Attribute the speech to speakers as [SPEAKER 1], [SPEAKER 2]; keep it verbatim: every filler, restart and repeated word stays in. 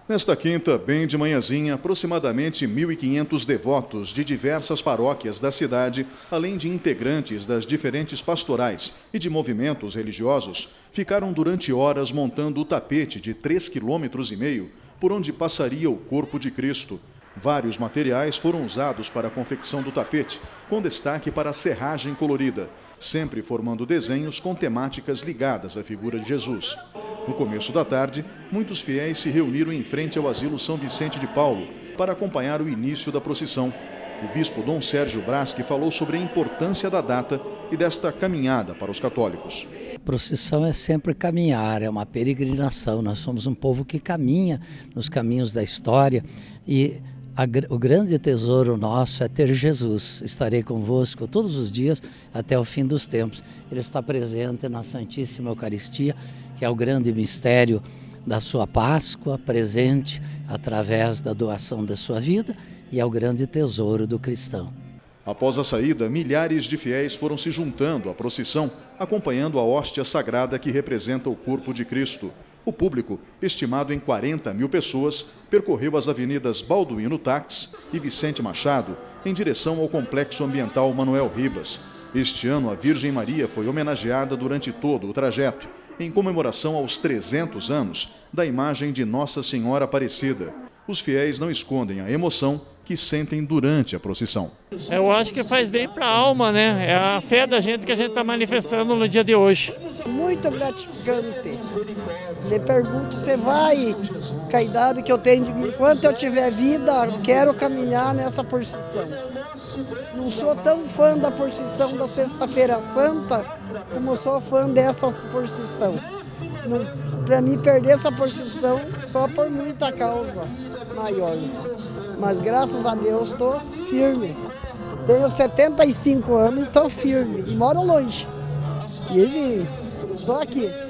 [SPEAKER 1] Nesta quinta, bem de manhãzinha, aproximadamente mil e quinhentos devotos de diversas paróquias da cidade, além de integrantes das diferentes pastorais e de movimentos religiosos, ficaram durante horas montando o tapete de três quilômetros e meio por onde passaria o corpo de Cristo. Vários materiais foram usados para a confecção do tapete, com destaque para a serragem colorida, sempre formando desenhos com temáticas ligadas à figura de Jesus. No começo da tarde, muitos fiéis se reuniram em frente ao Asilo São Vicente de Paulo para acompanhar o início da procissão. O bispo Dom Sérgio Braschi falou sobre a importância da data e desta caminhada para os católicos.
[SPEAKER 2] Procissão é sempre caminhar, é uma peregrinação. Nós somos um povo que caminha nos caminhos da história e a, o grande tesouro nosso é ter Jesus. Estarei convosco todos os dias até o fim dos tempos. Ele está presente na Santíssima Eucaristia, que é o grande mistério da sua Páscoa, presente através da doação da sua vida, e é o grande tesouro do cristão.
[SPEAKER 1] Após a saída, milhares de fiéis foram se juntando à procissão, acompanhando a hóstia sagrada que representa o corpo de Cristo. O público, estimado em quarenta mil pessoas, percorreu as avenidas Balduino Tax e Vicente Machado, em direção ao Complexo Ambiental Manuel Ribas. Este ano, a Virgem Maria foi homenageada durante todo o trajeto, em comemoração aos trezentos anos da imagem de Nossa Senhora Aparecida. Os fiéis não escondem a emoção que sentem durante a procissão.
[SPEAKER 3] Eu acho que faz bem para a alma, né? É a fé da gente que a gente está manifestando no dia de hoje.
[SPEAKER 4] Muito gratificante. Me pergunto, você vai, com a idade que eu tenho, enquanto eu tiver vida, quero caminhar nessa procissão. Não sou tão fã da procissão da Sexta-feira Santa, como eu sou fã dessa procissão. Para mim, perder essa procissão só por muita causa maior. Mas graças a Deus estou firme. Tenho setenta e cinco anos e estou firme. E moro longe. E estou aqui.